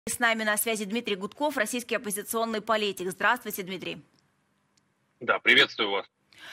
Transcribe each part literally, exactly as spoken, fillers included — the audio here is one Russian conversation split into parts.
С нами на связи Дмитрий Гудков, российский оппозиционный политик. Здравствуйте, Дмитрий. Да, приветствую вас.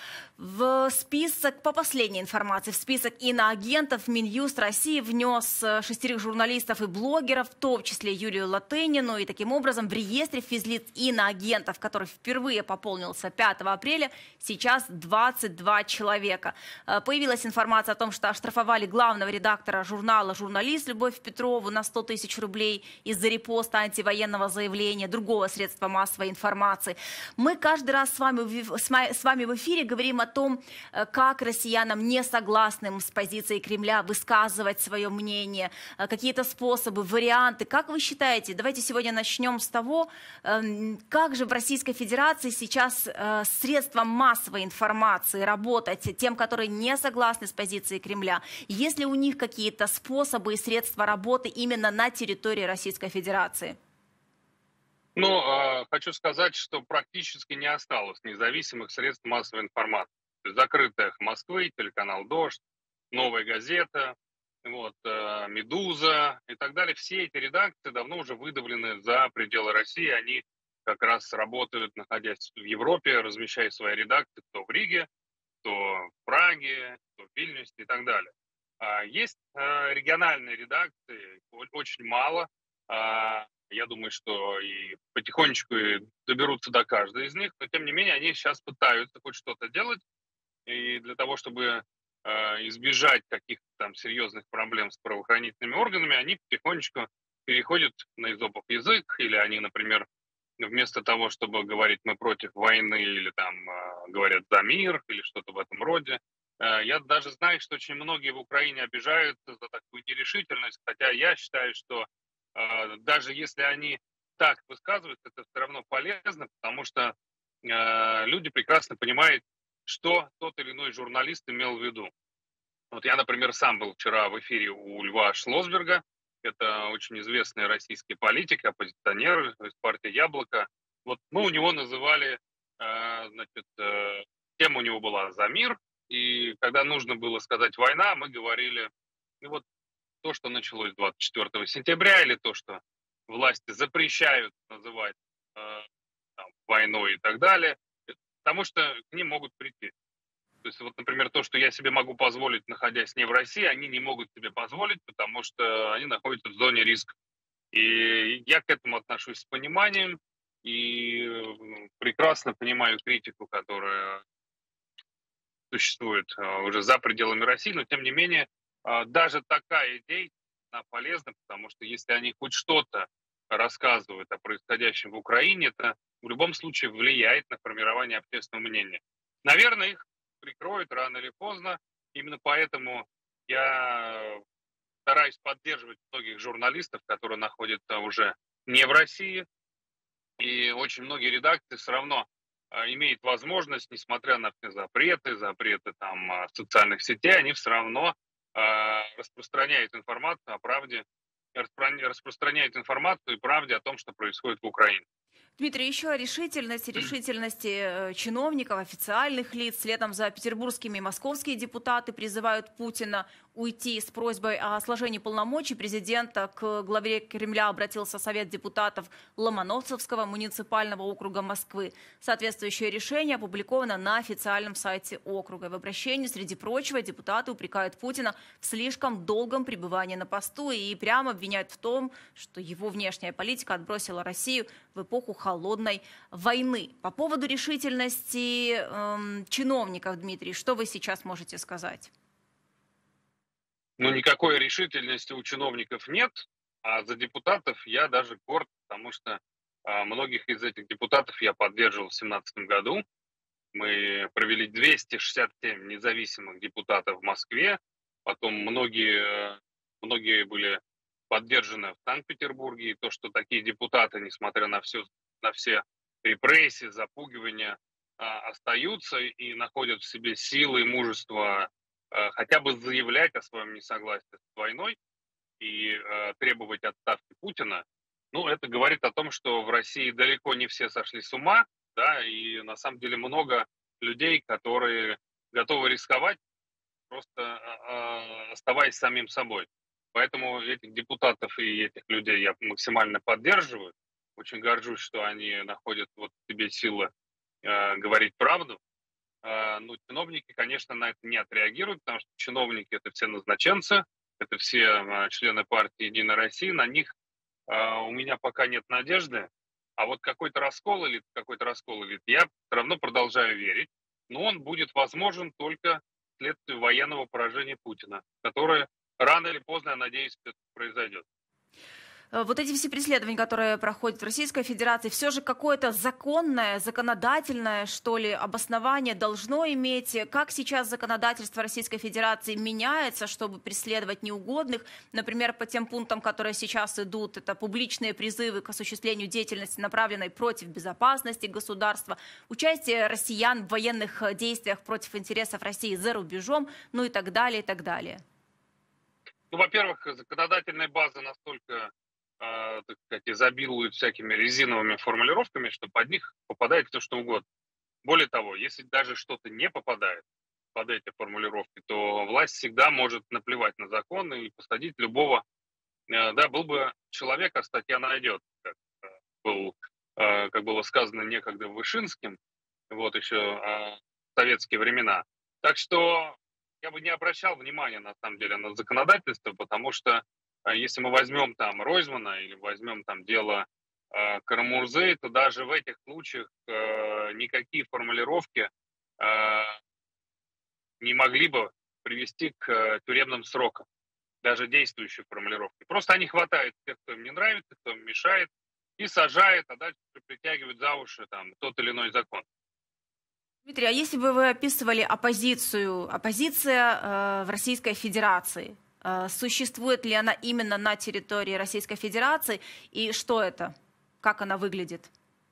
В список, по последней информации, в список иноагентов Минюст России внес шестерых журналистов и блогеров, в том числе Юлию Латынину. И таким образом в реестре физлиц иноагентов, который впервые пополнился пятого апреля, сейчас двадцать два человека. Появилась информация о том, что оштрафовали главного редактора журнала «Журналист» Любовь Петрову на сто тысяч рублей из-за репоста антивоенного заявления другого средства массовой информации. Мы каждый раз с вами, с вами в эфире говорим о о том, как россиянам, не согласным с позицией Кремля, высказывать свое мнение, какие-то способы, варианты. Как вы считаете, давайте сегодня начнем с того, как же в Российской Федерации сейчас средством массовой информации работать тем, которые не согласны с позицией Кремля? Есть ли у них какие-то способы и средства работы именно на территории Российской Федерации? Ну, э, хочу сказать, что практически не осталось независимых средств массовой информации. Закрытая «Эхо Москвы», телеканал «Дождь», «Новая газета», вот, э, «Медуза» и так далее. Все эти редакции давно уже выдавлены за пределы России. Они как раз работают, находясь в Европе, размещая свои редакции то в Риге, то в Праге, то в Вильнюсе и так далее. А есть э, региональные редакции, очень мало. А, Я думаю, что и потихонечку и доберутся до каждой из них, но тем не менее они сейчас пытаются хоть что-то делать, и для того, чтобы э, избежать каких-то там серьезных проблем с правоохранительными органами, они потихонечку переходят на эзопов язык, или они, например, вместо того, чтобы говорить «мы против войны», или там э, говорят «за мир», или что-то в этом роде. Э, я даже знаю, что очень многие в Украине обижаются за такую нерешительность, хотя я считаю, что даже если они так высказываются, это все равно полезно, потому что э, люди прекрасно понимают, что тот или иной журналист имел в виду. Вот я, например, сам был вчера в эфире у Льва Шлосберга. Это очень известный российский политик, оппозиционер из партии «Яблоко». Вот мы у него называли, э, значит, э, тема у него была «За мир». И когда нужно было сказать «война», мы говорили, ну вот, то, что началось двадцать четвёртого сентября, или то, что власти запрещают называть э, там, войной и так далее, потому что к ним могут прийти. То есть, вот, например, то, что я себе могу позволить, находясь не в России, они не могут себе позволить, потому что они находятся в зоне риска. И я к этому отношусь с пониманием и прекрасно понимаю критику, которая существует уже за пределами России, но тем не менее даже такая идея, она полезна, потому что если они хоть что-то рассказывают о происходящем в Украине, это в любом случае влияет на формирование общественного мнения. Наверное, их прикроют рано или поздно. Именно поэтому я стараюсь поддерживать многих журналистов, которые находятся уже не в России. И очень многие редакции все равно имеют возможность, несмотря на все запреты, запреты там социальных сетей, они все равно распространяет информацию о правде, распространяет информацию и правде о том, что происходит в Украине. Дмитрий, еще о решительности, решительности чиновников, официальных лиц. Следом за петербургскими и московские депутаты призывают Путина уйти с просьбой о сложении полномочий президента. К главе Кремля обратился Совет депутатов Ломоносовского муниципального округа Москвы. Соответствующее решение опубликовано на официальном сайте округа. В обращении, среди прочего, депутаты упрекают Путина в слишком долгом пребывании на посту и прямо обвиняют в том, что его внешняя политика отбросила Россию в эпоху холодной войны. По поводу решительности эм, чиновников, Дмитрий, что вы сейчас можете сказать? Ну, никакой решительности у чиновников нет, а за депутатов я даже горд, потому что а, многих из этих депутатов я поддерживал в две тысячи семнадцатом году. Мы провели двести шестьдесят семь независимых депутатов в Москве, потом многие, многие были поддержаны в Санкт-Петербурге, и то, что такие депутаты, несмотря на все, на все репрессии, запугивания, а, остаются и находят в себе силы и мужество а, хотя бы заявлять о своем несогласии с войной и а, требовать отставки Путина, ну, это говорит о том, что в России далеко не все сошли с ума, да, и на самом деле много людей, которые готовы рисковать, просто а, оставаясь самим собой. Поэтому этих депутатов и этих людей я максимально поддерживаю. Очень горжусь, что они находят вот в себе силы э, говорить правду. Э, ну, чиновники, конечно, на это не отреагируют, потому что чиновники — это все назначенцы, это все э, члены партии «Единая Россия», на них э, у меня пока нет надежды. А вот какой-то раскол или какой-то раскол или я все равно продолжаю верить, но он будет возможен только вследствие военного поражения Путина, которое рано или поздно, я надеюсь, это произойдет. Э, Вот эти все преследования, которые проходят в Российской Федерации, все же какое-то законное, законодательное, что ли, обоснование должно иметь. Как сейчас законодательство Российской Федерации меняется, чтобы преследовать неугодных? Например, по тем пунктам, которые сейчас идут, это публичные призывы к осуществлению деятельности, направленной против безопасности государства, участие россиян в военных э, действиях против интересов России за рубежом, ну и так далее, и так далее. Ну, во-первых, законодательная база настолько, э, так сказать, изобилует всякими резиновыми формулировками, что под них попадает все что угодно. Более того, если даже что-то не попадает под эти формулировки, то власть всегда может наплевать на законы и посадить любого. Э, да, был бы человек, а статья найдет, как, э, был, э, как было сказано некогда Вышинским, вот еще э, в советские времена. Так что я бы не обращал внимания, на самом деле, на законодательство, потому что э, если мы возьмем там Ройзмана или возьмем там дело э, Карамурзы, то даже в этих случаях э, никакие формулировки э, не могли бы привести к э, тюремным срокам, даже действующие формулировки. Просто они хватают тех, кто им не нравится, кто им мешает, и сажают, а дальше притягивают за уши там тот или иной закон. Дмитрий, а если бы вы описывали оппозицию, оппозиция э, в Российской Федерации, э, существует ли она именно на территории Российской Федерации и что это, как она выглядит?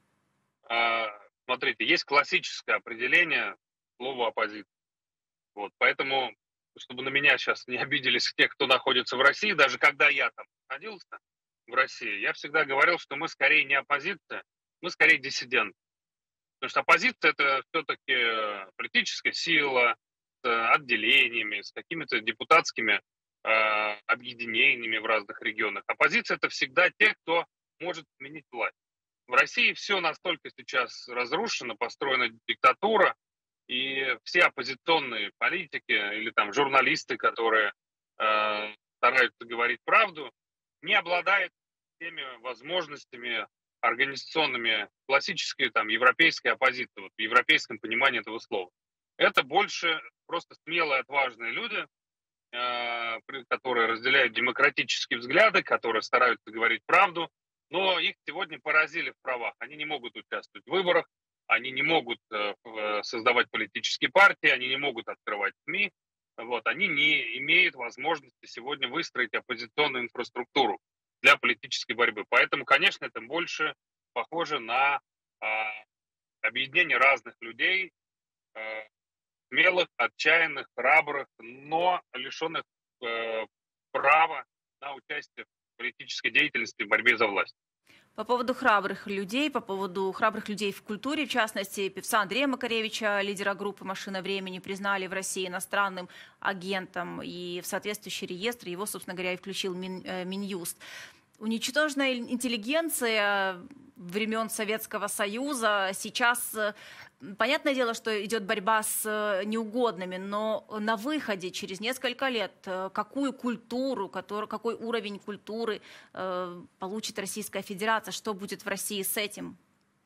А, смотрите, есть классическое определение слова оппозиция. Вот, поэтому, чтобы на меня сейчас не обиделись те, кто находится в России, даже когда я там находился в России, я всегда говорил, что мы скорее не оппозиция, мы скорее диссиденты. Потому что оппозиция — это все-таки политическая сила с отделениями, с какими-то депутатскими э, объединениями в разных регионах. Оппозиция — это всегда те, кто может сменить власть. В России все настолько сейчас разрушено, построена диктатура, и все оппозиционные политики или там журналисты, которые э, стараются говорить правду, не обладают теми возможностями организационными классической там европейской оппозиции, вот, в европейском понимании этого слова. Это больше просто смелые, отважные люди, э, которые разделяют демократические взгляды, которые стараются говорить правду, но их сегодня поразили в правах. Они не могут участвовать в выборах, они не могут э, создавать политические партии, они не могут открывать СМИ, вот, они не имеют возможности сегодня выстроить оппозиционную инфраструктуру для политической борьбы. Поэтому, конечно, это больше похоже на э, объединение разных людей, э, смелых, отчаянных, храбрых, но лишенных э, права на участие в политической деятельности в борьбе за власть. По поводу храбрых людей, по поводу храбрых людей в культуре, в частности, певца Андрея Макаревича, лидера группы «Машина времени», признали в России иностранным агентом, и в соответствующий реестр его, собственно говоря, и включил Мин, э, Минюст. Уничтоженная интеллигенция времен Советского Союза сейчас, понятное дело, что идет борьба с неугодными, но на выходе через несколько лет какую культуру, который, какой уровень культуры э, получит Российская Федерация, что будет в России с этим?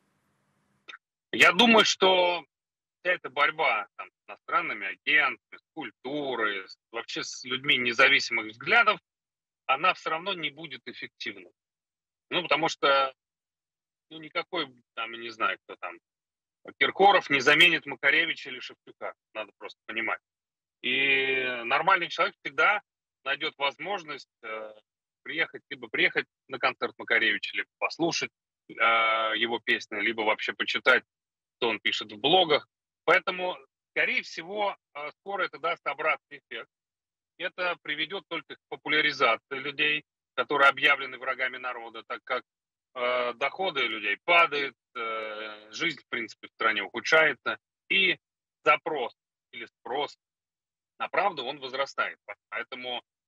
Я думаю, что вся эта борьба там, с иностранными агентами, с культурой, с, вообще с людьми независимых взглядов, она все равно не будет эффективной. Ну, потому что ну, никакой, там, я не знаю, кто там, Киркоров не заменит Макаревича или Шевчука, надо просто понимать. И нормальный человек всегда найдет возможность э, приехать, либо приехать на концерт Макаревича, либо послушать э, его песни, либо вообще почитать, что он пишет в блогах. Поэтому, скорее всего, э, скоро это даст обратный эффект. Это приведет только к популяризации людей, которые объявлены врагами народа, так как э, доходы людей падают, э, жизнь, в принципе, в стране ухудшается, и запрос или спрос на правду, он возрастает. Поэтому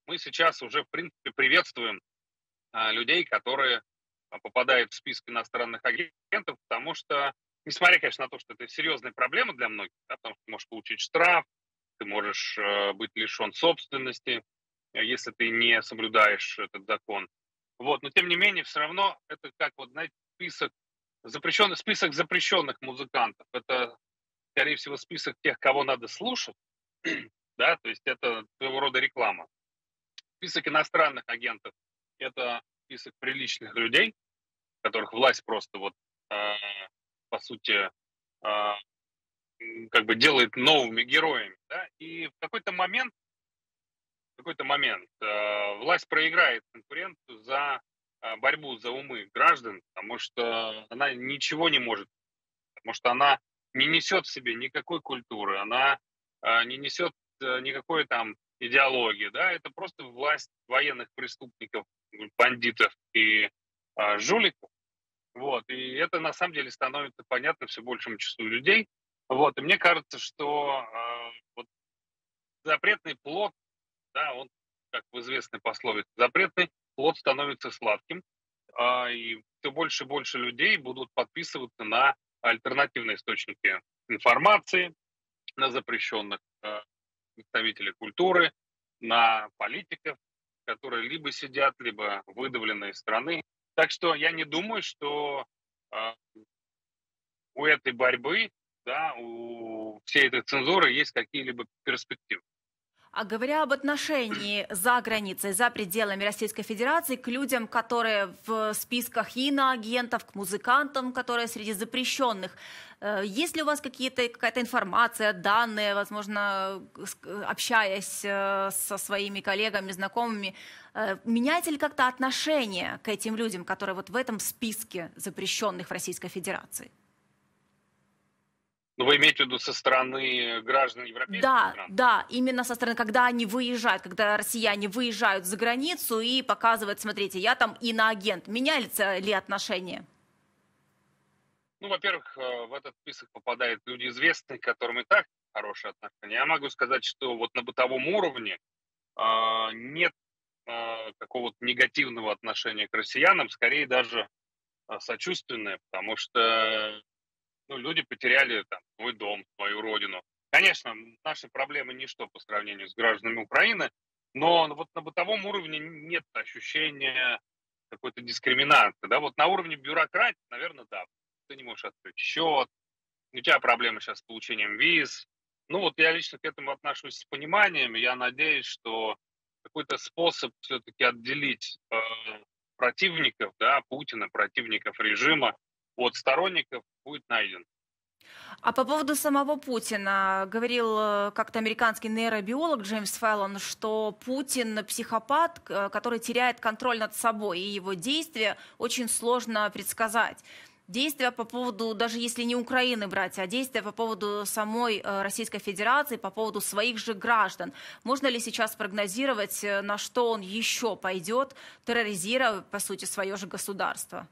мы сейчас уже, в принципе, приветствуем а, людей, которые а, попадают в список иностранных агентов, потому что, несмотря, конечно, на то, что это серьезная проблема для многих, да, потому что ты можешь получить штраф, ты можешь э, быть лишен собственности, э, если ты не соблюдаешь этот закон. Вот, но тем не менее, все равно это как вот, знаете, список запрещенных, список запрещенных музыкантов. Это, скорее всего, список тех, кого надо слушать, да, то есть это своего рода реклама. Список иностранных агентов — это список приличных людей, которых власть просто вот, э, по сути, э, как бы делает новыми героями, да, и в какой-то момент, в какой-то момент э, власть проиграет конкуренцию за э, борьбу за умы граждан, потому что она ничего не может, потому что она не несет в себе никакой культуры, она э, не несет э, никакой там идеологии, да, это просто власть военных преступников, бандитов и э, жуликов. Вот, и это на самом деле становится понятно все большему числу людей. Вот, и мне кажется, что э, вот запретный плод, да, он, как в известной пословице, запретный плод становится сладким, а, и все больше и больше людей будут подписываться на альтернативные источники информации, на запрещенных э, представителей культуры, на политиков, которые либо сидят, либо выдавлены из страны. Так что я не думаю, что э, у этой борьбы, да, у всей этой цензуры есть какие-либо перспективы. А говоря об отношении за границей, за пределами Российской Федерации к людям, которые в списках иноагентов, к музыкантам, которые среди запрещенных, э, есть ли у вас какие-то, какая-то информация, данные, возможно, с- общаясь э, со своими коллегами, знакомыми, э, меняется ли как-то отношение к этим людям, которые вот в этом списке запрещенных в Российской Федерации? Ну, вы имеете в виду со стороны граждан европейских Да, стран? да, именно со стороны, когда они выезжают, когда россияне выезжают за границу и показывают, смотрите, я там иноагент. Меняется ли отношение? Ну, во-первых, э, в этот список попадают люди известные, к которым и так хорошие отношения. Я могу сказать, что вот на бытовом уровне а, нет а, какого-то негативного отношения к россиянам, скорее даже а, сочувственное, потому что ну, люди потеряли там свой дом, свою родину. Конечно, наши проблемы ничто по сравнению с гражданами Украины, но вот на бытовом уровне нет ощущения какой-то дискриминации. Да? Вот на уровне бюрократии, наверное, да. Ты не можешь открыть счет, у тебя проблемы сейчас с получением виз. Ну вот я лично к этому отношусь с пониманием. Я надеюсь, что какой-то способ все-таки отделить э, противников, да, Путина, противников режима от сторонников будет найден. А по поводу самого Путина, говорил э, как-то американский нейробиолог Джеймс Феллон, что Путин психопат, к- который теряет контроль над собой, и его действия очень сложно предсказать. Действия по поводу, даже если не Украины брать, а действия по поводу самой э, Российской Федерации, по поводу своих же граждан. Можно ли сейчас прогнозировать, э, на что он еще пойдет, терроризируя, по сути, свое же государство?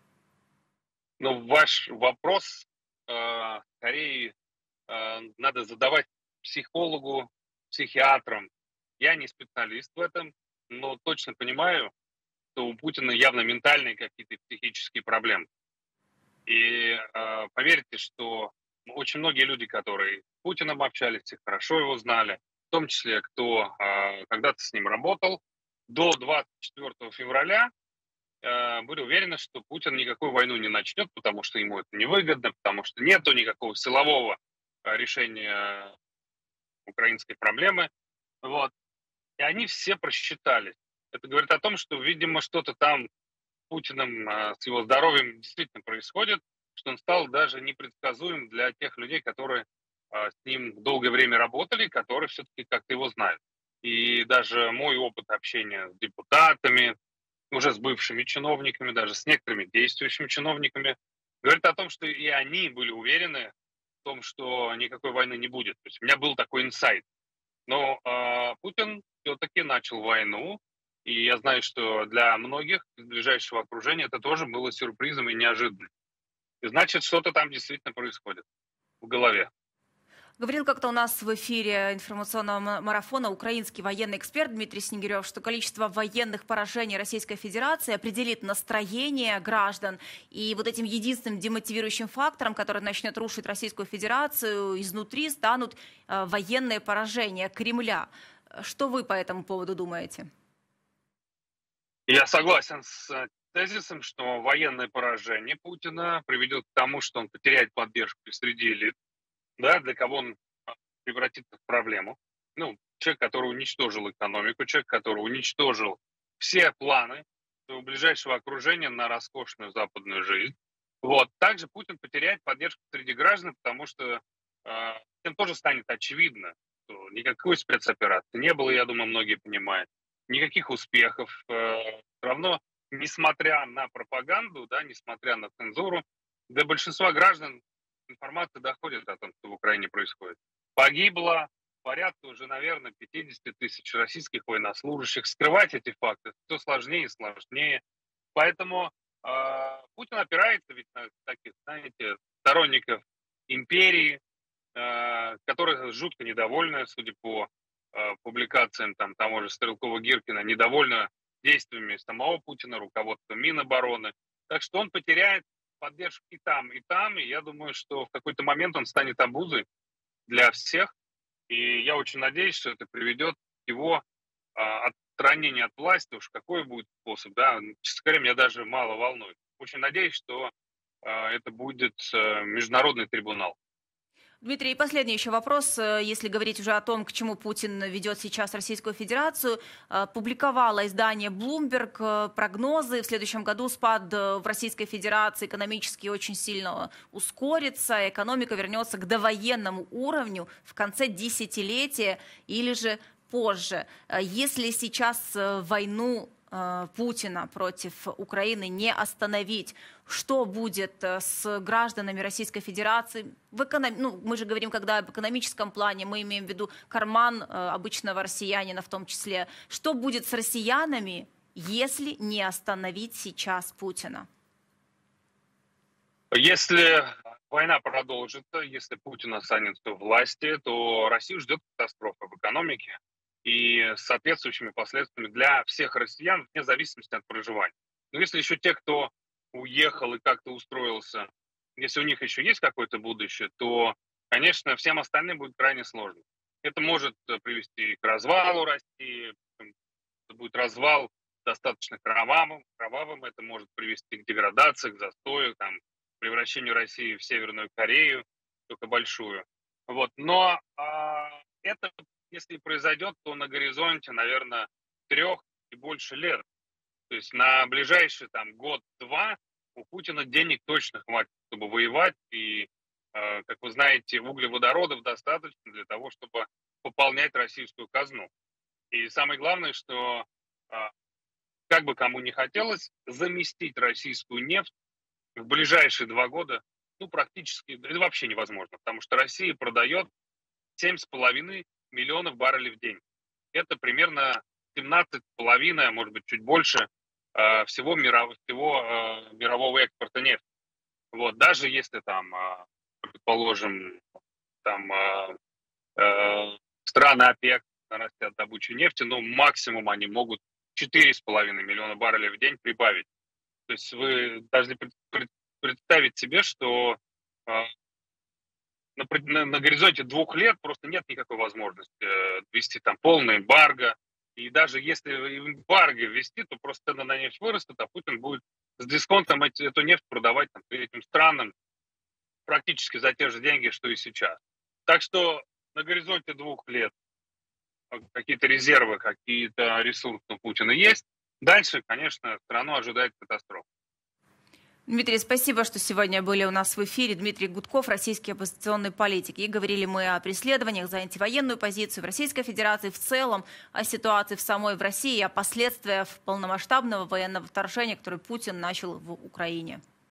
Но ваш вопрос э, скорее э, надо задавать психологу, психиатрам. Я не специалист в этом, но точно понимаю, что у Путина явно ментальные какие-то психические проблемы. И э, поверьте, что очень многие люди, которые с Путиным общались, все хорошо его знали, в том числе, кто э, когда-то с ним работал, до двадцать четвёртого февраля э, были уверены, что Путин никакую войну не начнет, потому что ему это невыгодно, потому что нету никакого силового э, решения украинской проблемы. Вот. И они все просчитались. Это говорит о том, что, видимо, что-то там с Путиным, э, с его здоровьем действительно происходит, что он стал даже непредсказуем для тех людей, которые э, с ним долгое время работали, которые все-таки как-то его знают. И даже мой опыт общения с депутатами, уже с бывшими чиновниками, даже с некоторыми действующими чиновниками, говорит о том, что и они были уверены в том, что никакой войны не будет. То есть у меня был такой инсайт. Но э, Путин все-таки начал войну, и я знаю, что для многих из ближайшего окружения это тоже было сюрпризом и неожиданным. И значит, что-то там действительно происходит в голове. Говорил как-то у нас в эфире информационного марафона украинский военный эксперт Дмитрий Снегирев, что количество военных поражений Российской Федерации определит настроение граждан. И вот этим единственным демотивирующим фактором, который начнет рушить Российскую Федерацию изнутри, станут э, военные поражения Кремля. Что вы по этому поводу думаете? Я согласен с тезисом, что военное поражение Путина приведет к тому, что он потеряет поддержку среди элит. Да, для кого он превратится в проблему. Ну, человек, который уничтожил экономику, человек, который уничтожил все планы своего ближайшего окружения на роскошную западную жизнь. Вот. Также Путин потеряет поддержку среди граждан, потому что э, всем тоже станет очевидно, что никакой спецоперации не было, я думаю, многие понимают, никаких успехов. Э, все равно, несмотря на пропаганду, да, несмотря на цензуру, для большинства граждан информация доходит о том, что в Украине происходит. Погибло порядка уже, наверное, пятьдесят тысяч российских военнослужащих. Скрывать эти факты все сложнее и сложнее. Поэтому э, Путин опирается ведь на таких, знаете, сторонников империи, э, которые жутко недовольны, судя по э, публикациям там, того же Стрелкова-Гиркина, недовольны действиями самого Путина, руководства Минобороны. Так что он потеряет поддержку и там, и там, и я думаю, что в какой-то момент он станет обузой для всех, и я очень надеюсь, что это приведет к его а, отстранению от власти, уж какой будет способ, да, честно говоря, меня даже мало волнует. Очень надеюсь, что а, это будет а, международный трибунал. Дмитрий, и последний еще вопрос. Если говорить уже о том, к чему Путин ведет сейчас Российскую Федерацию, публиковало издание Bloomberg прогнозы. В следующем году спад в Российской Федерации экономически очень сильно ускорится, экономика вернется к довоенному уровню в конце десятилетия или же позже. Если сейчас войну Путина против Украины не остановить, что будет с гражданами Российской Федерации? В эконом... ну, мы же говорим, когда об экономическом плане, мы имеем в виду карман обычного россиянина в том числе. Что будет с россиянами, если не остановить сейчас Путина? Если война продолжится, если Путин останется в власти, то Россию ждет катастрофа в экономике и с соответствующими последствиями для всех россиян, вне зависимости от проживания. Но если еще те, кто уехал и как-то устроился, если у них еще есть какое-то будущее, то, конечно, всем остальным будет крайне сложно. Это может привести к развалу России, это будет развал достаточно кровавым, кровавым, это может привести к деградации, к застою, там, превращению России в Северную Корею, только большую. Вот. Но а, это если произойдет, то на горизонте, наверное, трех и больше лет. То есть на ближайший там год-два у Путина денег точно хватит, чтобы воевать. И, э, как вы знаете, углеводородов достаточно для того, чтобы пополнять российскую казну. И самое главное, что э, как бы кому ни хотелось, заместить российскую нефть в ближайшие два года, ну, практически, это вообще невозможно, потому что Россия продает семь с половиной миллионов баррелей в день. Это примерно семнадцать с половиной, а может быть чуть больше э, всего, миров, всего э, мирового экспорта нефти. Вот, даже если там, э, предположим, там э, э, страны ОПЕК нарастят добычу нефти, но максимум они могут четыре с половиной миллиона баррелей в день прибавить. То есть вы должны представить себе, что э, На, на, на горизонте двух лет просто нет никакой возможности э, ввести там полное эмбарго. И даже если эмбарго ввести, то просто цены на нефть вырастут, а Путин будет с дисконтом эти, эту нефть продавать там, этим странам практически за те же деньги, что и сейчас. Так что на горизонте двух лет какие-то резервы, какие-то ресурсы у Путина есть. Дальше, конечно, страну ожидает катастрофа. Дмитрий, спасибо, что сегодня были у нас в эфире. Дмитрий Гудков, российский оппозиционный политик. И говорили мы о преследованиях за антивоенную позицию в Российской Федерации, в целом о ситуации в самой в России, о последствиях полномасштабного военного вторжения, которое Путин начал в Украине.